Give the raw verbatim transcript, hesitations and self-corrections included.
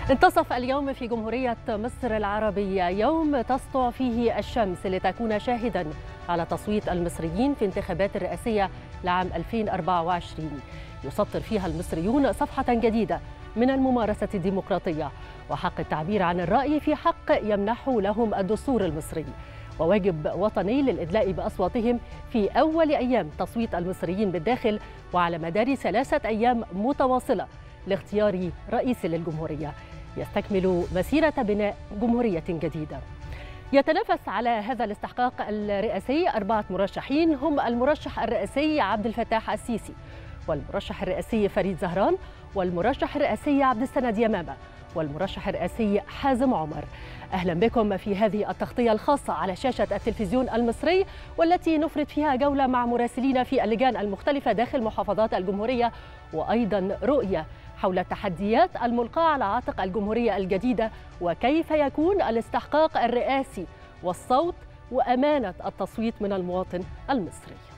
انتصف اليوم في جمهورية مصر العربية، يوم تسطع فيه الشمس لتكون شاهدا على تصويت المصريين في انتخابات الرئاسية لعام ألفين وأربعة وعشرين. يسطر فيها المصريون صفحة جديدة من الممارسة الديمقراطية وحق التعبير عن الرأي في حق يمنحه لهم الدستور المصري، وواجب وطني للإدلاء بأصواتهم في أول أيام تصويت المصريين بالداخل وعلى مدار ثلاثة أيام متواصلة لاختيار رئيس للجمهورية يستكمل مسيرة بناء جمهورية جديدة. يتنافس على هذا الاستحقاق الرئاسي أربعة مرشحين، هم المرشح الرئاسي عبد الفتاح السيسي، والمرشح الرئاسي فريد زهران، والمرشح الرئاسي عبد السند يمامة، والمرشح الرئاسي حازم عمر. أهلا بكم في هذه التغطية الخاصة على شاشة التلفزيون المصري، والتي نفرد فيها جولة مع مراسلين في اللجان المختلفة داخل محافظات الجمهورية، وأيضا رؤية حول التحديات الملقاة على عاتق الجمهورية الجديدة، وكيف يكون الاستحقاق الرئاسي والصوت وأمانة التصويت من المواطن المصري.